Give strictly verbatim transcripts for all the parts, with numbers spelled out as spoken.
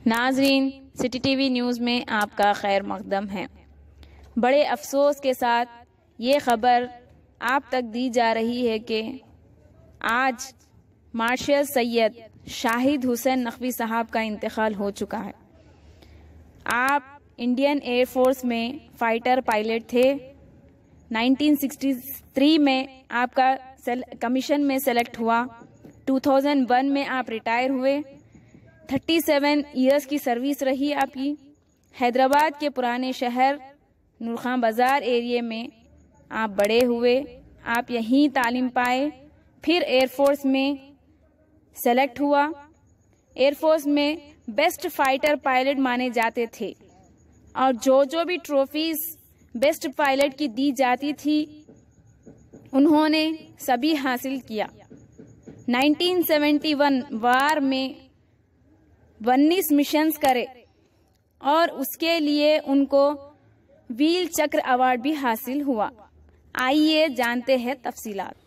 नाजरीन, city TV news में आपका खैर मकदम है। बड़े अफसोस के साथ ये खबर आप तक दी जा रही है कि आज मार्शल सैयद शाहिद हुसैन नकवी साहब का इंतकाल हो चुका है। आप इंडियन एयरफोर्स में फाइटर पायलट थे। उन्नीस सौ तिरसठ में आपका कमीशन में सेलेक्ट हुआ। दो हज़ार एक में आप रिटायर हुए। सैंतीस इयर्स की सर्विस रही आपकी। हैदराबाद के पुराने शहर नूरखां बाजार एरिया में आप बड़े हुए। आप यहीं तालीम पाए, फिर एयरफोर्स में सेलेक्ट हुआ। एयरफोर्स में बेस्ट फाइटर पायलट माने जाते थे और जो जो भी ट्रॉफीज बेस्ट पायलट की दी जाती थी उन्होंने सभी हासिल किया। उन्नीस सौ इकहत्तर वार में उन्नीस मिशंस करे और उसके लिए उनको वीर चक्र अवार्ड भी हासिल हुआ। आइए जानते हैं तफसीलात।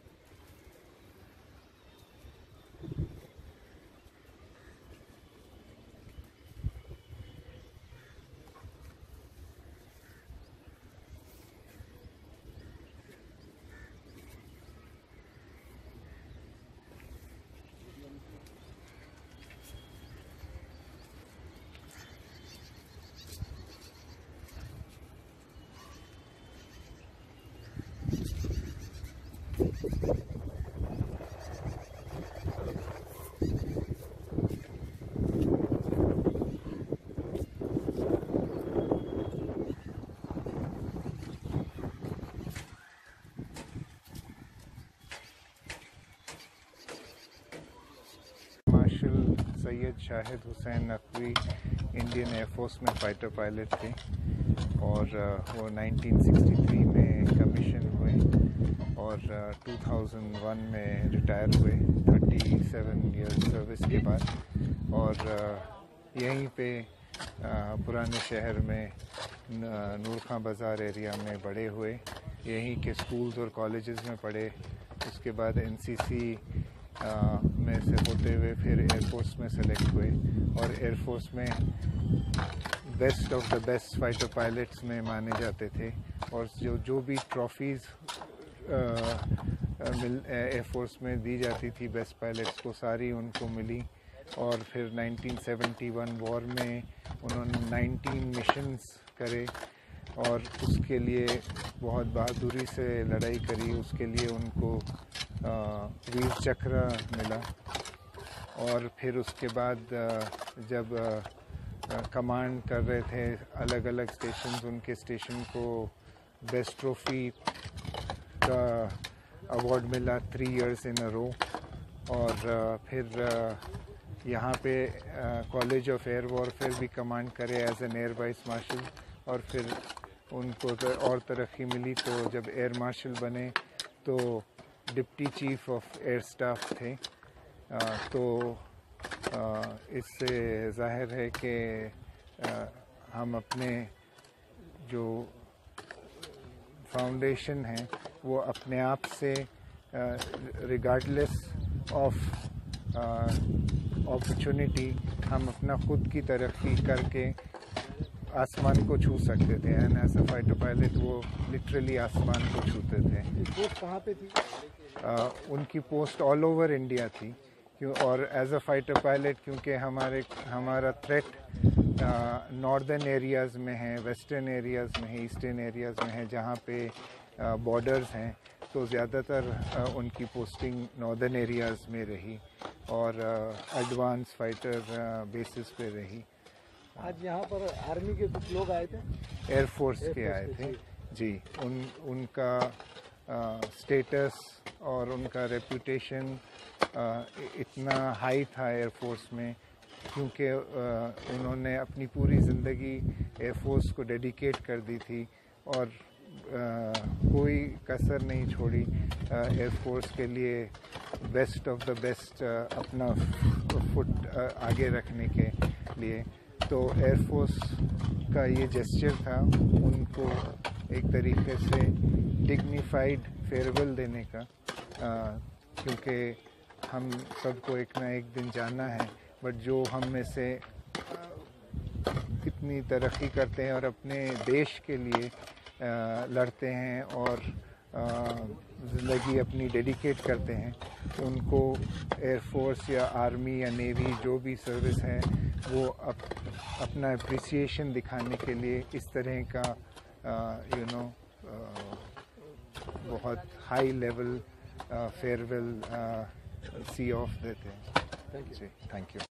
Marshal Syed Shahid Hussain Naqvi Indian air force में फ़ाइटर पायलट थे और वो उन्नीस सौ तिरसठ में कमीशन हुए और दो हज़ार एक में रिटायर हुए सैंतीस इयर्स सर्विस के बाद। और यहीं पे पुराने शहर में नूरखां बाज़ार एरिया में बड़े हुए। यहीं के स्कूल्स और कॉलेजेस में पढ़े। उसके बाद एनसीसी में से होते हुए फिर एयरफोर्स में सेलेक्ट हुए और एयरफोर्स में best of the best fighter pilots में माने जाते थे। और जो जो भी ट्रॉफीज़ एयरफोर्स में दी जाती थी बेस्ट पायलट्स को, सारी उनको मिली। और फिर उन्नीस सौ इकहत्तर वॉर में उन्होंने उन्नीस मिशंस करे और उसके लिए बहुत बहादुरी से लड़ाई करी। उसके लिए उनको वीर चक्र मिला। और फिर उसके बाद जब कमांड कर रहे थे अलग अलग स्टेशन, उनके स्टेशन को बेस्ट ट्रॉफी का अवार्ड मिला three years in a row. और फिर यहाँ पे कॉलेज ऑफ एयर वॉरफेयर भी कमांड करे as an air vice marshal. और फिर उनको तो और तरक्की मिली, तो जब एयर मार्शल बने तो deputy chief of air staff थे। आ, तो आ, इससे ज़ाहिर है कि हम अपने जो फाउंडेशन है वो अपने आप से रिगार्डलेस ऑफ अपॉर्चुनिटी हम अपना खुद की तरक्की करके आसमान को छू सकते थे। And as a fighter pilot वो लिटरली आसमान को छूते थे। पोस्ट कहाँ पे थी? uh, उनकी पोस्ट ऑल ओवर इंडिया थी। क्यों? और एज अ फाइटर पायलट क्योंकि हमारे हमारा थ्रेट नॉर्दर्न एरियाज़ में है, वेस्टर्न एरियाज़ में है, ईस्टर्न एरियाज़ में है जहाँ पे बॉर्डर्स uh, हैं, तो ज़्यादातर uh, उनकी पोस्टिंग नॉर्दर्न एरियाज़ में रही और एडवांस फाइटर बेसिस पे रही। आज यहाँ पर आर्मी के कुछ लोग आए थे, एयरफोर्स के आए थे जी। उन उनका स्टेटस और उनका रेपुटेशन इतना हाई था एयरफोर्स में क्योंकि उन्होंने अपनी पूरी ज़िंदगी एयरफोर्स को डेडिकेट कर दी थी और आ, कोई कसर नहीं छोड़ी एयरफोर्स के लिए बेस्ट ऑफ द बेस्ट अपना फुट आगे रखने के लिए। तो एयरफोर्स का ये जेस्चर था उनको एक तरीके से डिग्निफाइड फेयरवेल देने का, क्योंकि हम सबको एक ना एक दिन जाना है। बट जो हम में से इतनी तरक्की करते हैं और अपने देश के लिए आ, लड़ते हैं और ज़िंदगी अपनी डेडिकेट करते हैं, तो उनको एयरफोर्स या आर्मी या नेवी जो भी सर्विस है वो अप, अपना अप्रिसिएशन दिखाने के लिए इस तरह का यू नो बहुत high level farewell see off देते हैं। Thank you. जी, थैंक यू।